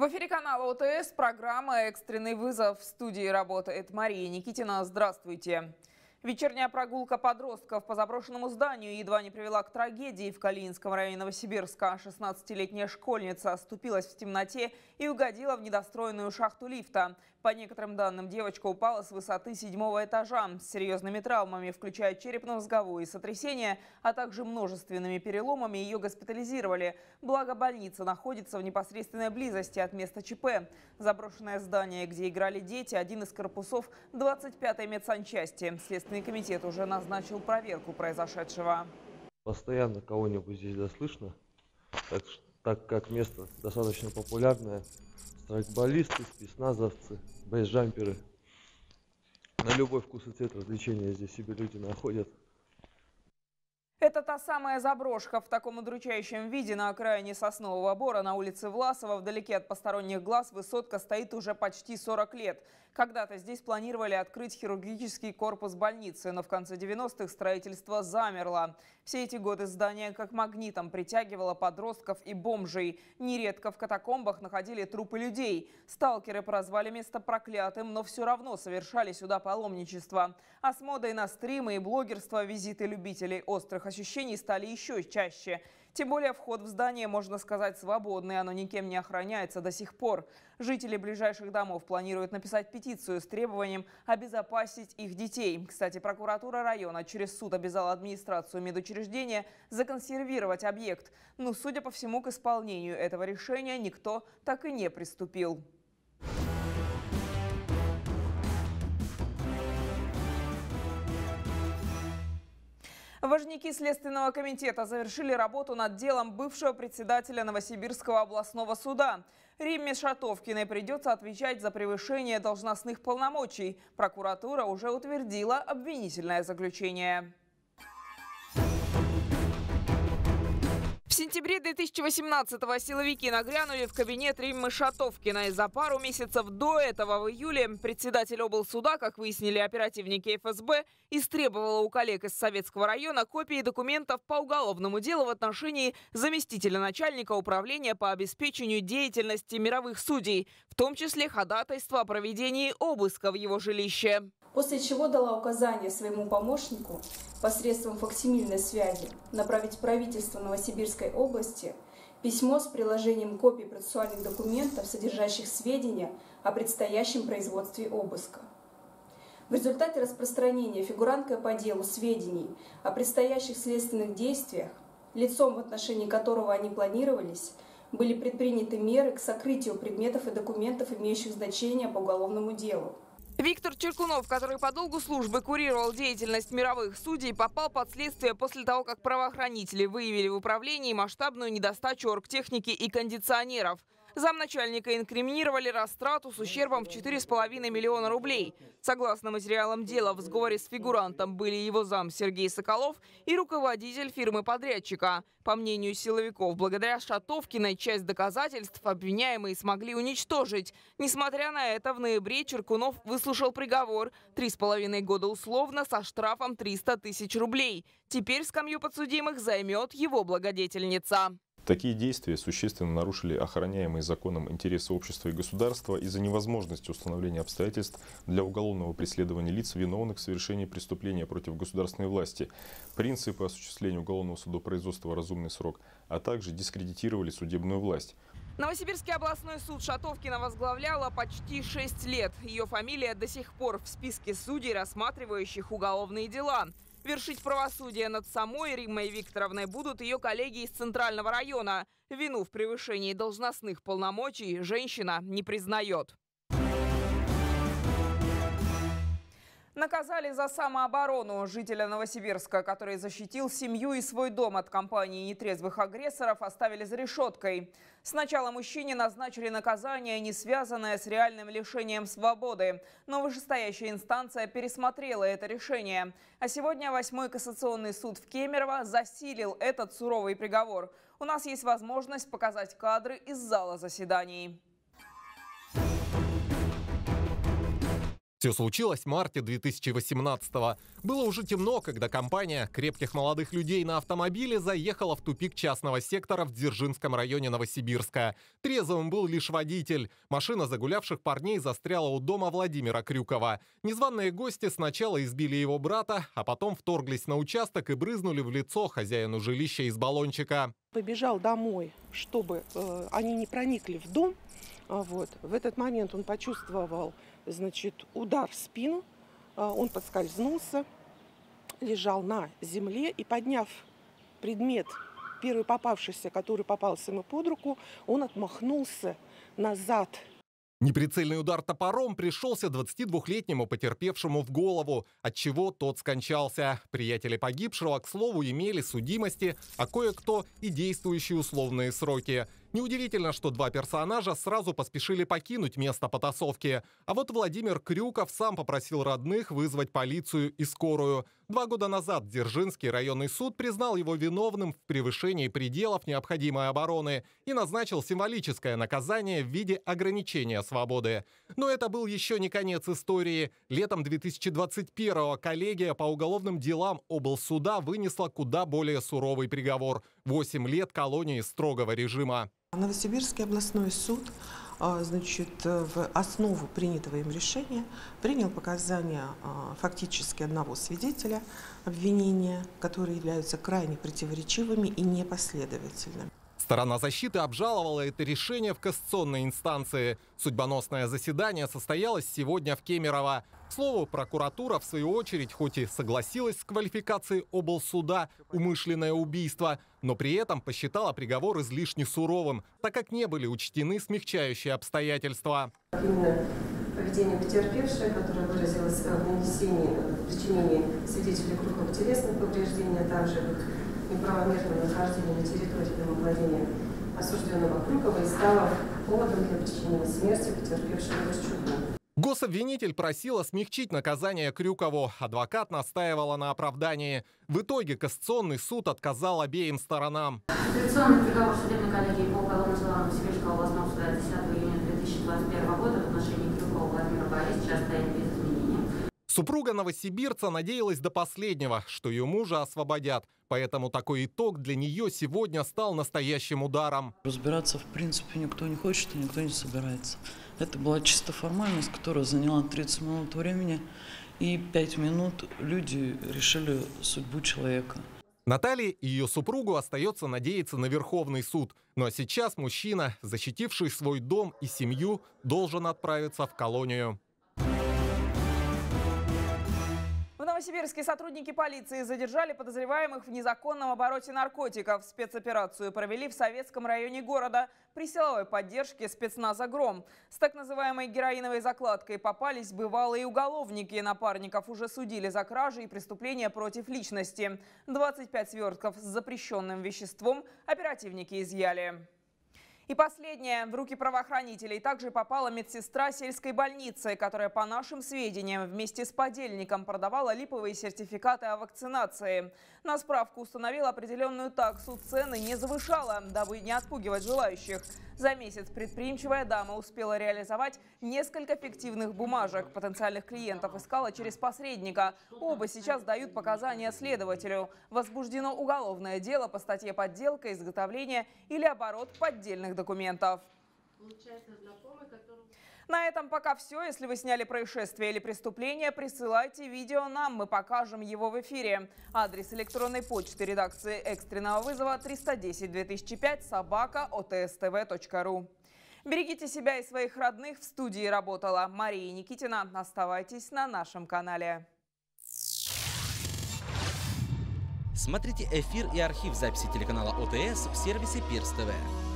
В эфире канала ОТС программа «Экстренный вызов». В студии работает Мария Никитина. Здравствуйте. Вечерняя прогулка подростков по заброшенному зданию едва не привела к трагедии в Калининском районе Новосибирска. 16-летняя школьница оступилась в темноте и угодила в недостроенную шахту лифта. По некоторым данным, девочка упала с высоты 7-го этажа с серьезными травмами, включая черепно-мозговое сотрясение, а также множественными переломами. Ее госпитализировали. Благо, больница находится в непосредственной близости от места ЧП. Заброшенное здание, где играли дети, один из корпусов 25-й медсанчасти. Следственный комитет уже назначил проверку произошедшего. Постоянно кого-нибудь здесь слышно, так как место достаточно популярное. Страйкболисты, спецназовцы, бейсджамперы. На любой вкус и цвет развлечения здесь себе люди находят. Это та самая заброшка в таком удручающем виде на окраине Соснового Бора на улице Власова. Вдалеке от посторонних глаз высотка стоит уже почти 40 лет. Когда-то здесь планировали открыть хирургический корпус больницы, но в конце 90-х строительство замерло. Все эти годы здание как магнитом притягивало подростков и бомжей. Нередко в катакомбах находили трупы людей. Сталкеры прозвали место проклятым, но все равно совершали сюда паломничество. А с модой на стримы и блогерство визиты любителей острых ощущений стали еще чаще. Тем более вход в здание, можно сказать, свободный, оно никем не охраняется до сих пор. Жители ближайших домов планируют написать петицию с требованием обезопасить их детей. Кстати, прокуратура района через суд обязала администрацию медучреждения законсервировать объект. Но, судя по всему, к исполнению этого решения никто так и не приступил. Важники Следственного комитета завершили работу над делом бывшего председателя Новосибирского областного суда. Римме Шатовкиной придется отвечать за превышение должностных полномочий. Прокуратура уже утвердила обвинительное заключение. В сентябре 2018-го силовики нагрянули в кабинет Риммы Шатовкиной. За пару месяцев до этого, в июле, председатель облсуда, как выяснили оперативники ФСБ, истребовала у коллег из Советского района копии документов по уголовному делу в отношении заместителя начальника управления по обеспечению деятельности мировых судей, в том числе ходатайство о проведении обыска в его жилище. После чего дала указание своему помощнику посредством факсимильной связи направить в правительство Новосибирской области письмо с приложением копий процессуальных документов, содержащих сведения о предстоящем производстве обыска. В результате распространения фигуранткой по делу сведений о предстоящих следственных действиях, лицом, в отношении которого они планировались, были предприняты меры к сокрытию предметов и документов, имеющих значение по уголовному делу. Виктор Черкунов, который по долгу службы курировал деятельность мировых судей, попал под следствие после того, как правоохранители выявили в управлении масштабную недостачу оргтехники и кондиционеров. Замначальника инкриминировали растрату с ущербом в 4,5 миллиона рублей. Согласно материалам дела, в сговоре с фигурантом были его зам Сергей Соколов и руководитель фирмы-подрядчика. По мнению силовиков, благодаря Шатовкиной часть доказательств обвиняемые смогли уничтожить. Несмотря на это, в ноябре Черкунов выслушал приговор – 3,5 года условно со штрафом 300 тысяч рублей. Теперь скамью подсудимых займет его благодетельница. Такие действия существенно нарушили охраняемые законом интересы общества и государства из-за невозможности установления обстоятельств для уголовного преследования лиц, виновных в совершении преступления против государственной власти, принципы осуществления уголовного судопроизводства «разумный срок», а также дискредитировали судебную власть. Новосибирский областной суд Шатовкина возглавляла почти 6 лет. Ее фамилия до сих пор в списке судей, рассматривающих уголовные дела. Вершить правосудие над самой Риммой Викторовной будут ее коллеги из Центрального района. Вину в превышении должностных полномочий женщина не признает. Наказали за самооборону жителя Новосибирска, который защитил семью и свой дом от компании нетрезвых агрессоров, оставили за решеткой. Сначала мужчине назначили наказание, не связанное с реальным лишением свободы. Но вышестоящая инстанция пересмотрела это решение. А сегодня 8-й кассационный суд в Кемерово засилил этот суровый приговор. У нас есть возможность показать кадры из зала заседаний. Все случилось в марте 2018-го. Было уже темно, когда компания крепких молодых людей на автомобиле заехала в тупик частного сектора в Дзержинском районе Новосибирска. Трезвым был лишь водитель. Машина загулявших парней застряла у дома Владимира Крюкова. Незваные гости сначала избили его брата, а потом вторглись на участок и брызнули в лицо хозяину жилища из баллончика. Побежал домой, чтобы они не проникли в дом. Вот. В этот момент он почувствовал, удар в спину. Он подскользнулся, лежал на земле и, подняв предмет, первый попавшийся, который попался ему под руку, он отмахнулся назад. Неприцельный удар топором пришелся 22-летнему потерпевшему в голову, отчего тот скончался. Приятели погибшего, к слову, имели судимости, а кое-кто и действующие условные сроки. Неудивительно, что два персонажа сразу поспешили покинуть место потасовки. А вот Владимир Крюков сам попросил родных вызвать полицию и скорую. 2 года назад Дзержинский районный суд признал его виновным в превышении пределов необходимой обороны и назначил символическое наказание в виде ограничения свободы. Но это был еще не конец истории. Летом 2021-го коллегия по уголовным делам облсуда вынесла куда более суровый приговор – 8 лет колонии строгого режима. Новосибирский областной суд в основу принятого им решения принял показания фактически одного свидетеля обвинения, которые являются крайне противоречивыми и непоследовательными. Сторона защиты обжаловала это решение в кассационной инстанции. Судьбоносное заседание состоялось сегодня в Кемерово. К слову, прокуратура, в свою очередь, хоть и согласилась с квалификацией облсуда «умышленное убийство», но при этом посчитала приговор излишне суровым, так как не были учтены смягчающие обстоятельства. Именно поведение потерпевшей, которое выразилось в причинении свидетелю Крюкова телесных повреждений, а также неправомерного нахождения на территории домовладения осужденного Крюкова и стало поводом для причинения смерти потерпевшего Рощуку. Гособвинитель просила смягчить наказание Крюкову. Адвокат настаивала на оправдании. В итоге кассационный суд отказал обеим сторонам. Апелляционный приговор судебной коллегии по уголовным делам Новосибирского областного суда 10 июня 2021 года в отношении Крюкова Владимира Борисовича стоит без изменения. Супруга новосибирца надеялась до последнего, что ее мужа освободят. Поэтому такой итог для нее сегодня стал настоящим ударом. Разбираться, в принципе, никто не хочет и никто не собирается. Это была чисто формальность, которая заняла 30 минут времени. И 5 минут люди решили судьбу человека. Наталье и ее супругу остается надеяться на Верховный суд. Ну а сейчас мужчина, защитивший свой дом и семью, должен отправиться в колонию. В Новосибирске сотрудники полиции задержали подозреваемых в незаконном обороте наркотиков. Спецоперацию провели в Советском районе города при силовой поддержке спецназа «Гром». С так называемой героиновой закладкой попались бывалые уголовники. Напарников уже судили за кражи и преступления против личности. 25 свертков с запрещенным веществом оперативники изъяли. И последнее. В руки правоохранителей также попала медсестра сельской больницы, которая, по нашим сведениям, вместе с подельником продавала липовые сертификаты о вакцинации. На справку установила определенную таксу, цены не завышала, дабы не отпугивать желающих. За месяц предприимчивая дама успела реализовать несколько фиктивных бумажек. Потенциальных клиентов искала через посредника. Оба сейчас дают показания следователю. Возбуждено уголовное дело по статье «Подделка, изготовление или оборот поддельных документов». На этом пока все. Если вы сняли происшествие или преступление, присылайте видео нам, мы покажем его в эфире. Адрес электронной почты редакции экстренного вызова 310-2005@otstv.ru. Берегите себя и своих родных. В студии работала Мария Никитина. Оставайтесь на нашем канале. Смотрите эфир и архив записи телеканала ОТС в сервисе Пирс ТВ.